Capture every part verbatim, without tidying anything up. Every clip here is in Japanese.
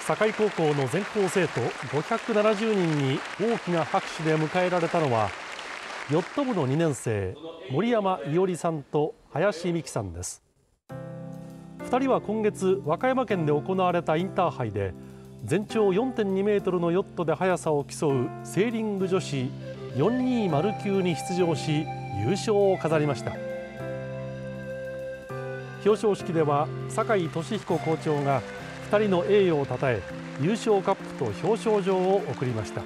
堺高校の全校生徒ごひゃくななじゅうにんに大きな拍手で迎えられたのは、ヨット部のにねん生、森山伊織さんと林美樹さんです。ふたりは今月、和歌山県で行われたインターハイで全長 よんてんにメートルのヨットで速さを競うセーリング女子よんにーまる級に出場し、優勝を飾りました。表彰式では酒井俊彦校長がふたりの栄誉をたたえ、優勝カップと表彰状を贈りました。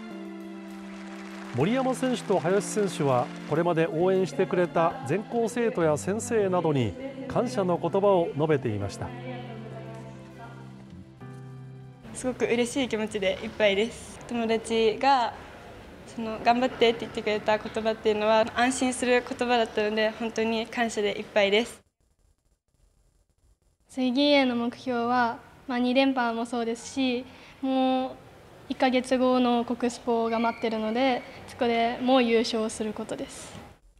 森山選手と林選手はこれまで応援してくれた全校生徒や先生などに感謝の言葉を述べていました。 すごく嬉しい気持ちでいっぱいです。友達がその頑張ってって言ってくれた言葉っていうのは安心する言葉だったので、本当に感謝でいっぱいです。 水泳への目標は、まあ、に連覇もそうですし、もういっかげつごの国スポが待っているので、そこでもう優勝することです。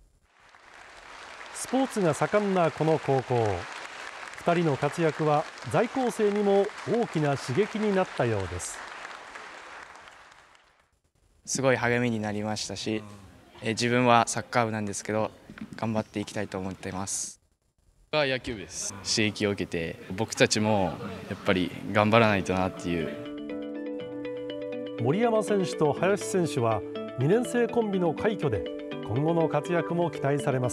スポーツが盛んなこの高校、ふたりの活躍は在校生にも大きな刺激になったようです。 すごい励みになりましたし、え自分はサッカー部なんですけど、頑張っていきたいと思っています。 が野球部です。刺激を受けて、僕たちもやっぱり頑張らないとなっていう。 森山選手と林選手はにねん生コンビの快挙で今後の活躍も期待されます。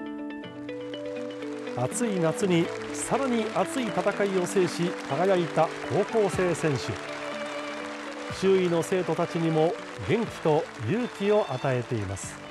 暑い夏にさらに熱い戦いを制し輝いた高校生選手、周囲の生徒たちにも元気と勇気を与えています。